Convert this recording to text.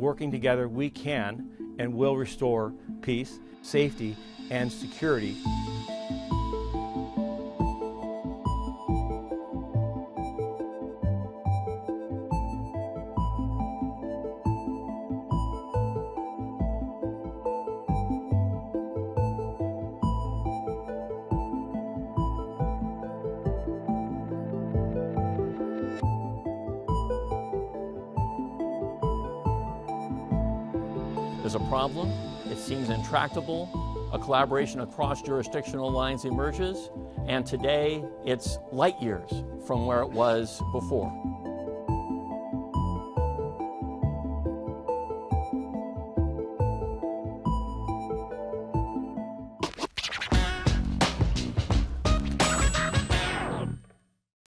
working together, we can and will restore peace, safety, and security. There's a problem, it seems intractable, a collaboration across jurisdictional lines emerges, and today it's light years from where it was before.